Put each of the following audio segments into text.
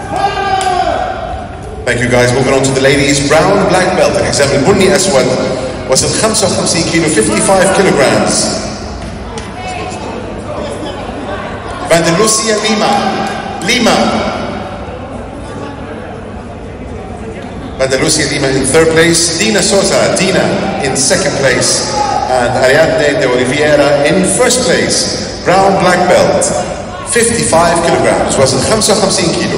Thank you guys. Moving on to the ladies. Brown black belt الحزام البني أسود وزن 55 كيلو 55 kilograms. Vandelucia Lima. Vandelucia Lima in third place. Dina Sosa in second place. And Ariadne de Oliveira in first place. Brown black belt 55 kilograms وزن 55 كيلو.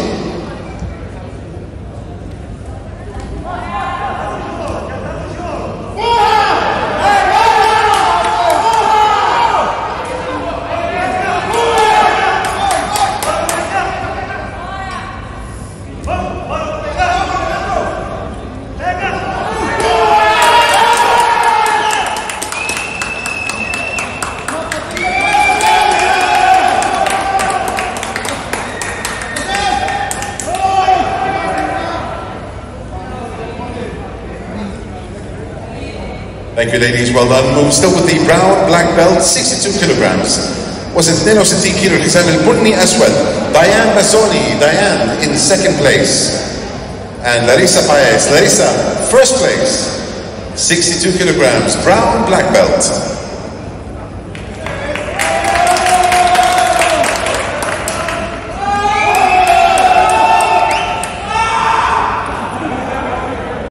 Thank you ladies, well done. We're still with the brown black belt 62 kilograms وزن 62 كيلو الحزام البني أسود. Diane Mazzoni in second place. And Larissa Paez first place 62 kilograms brown black belt.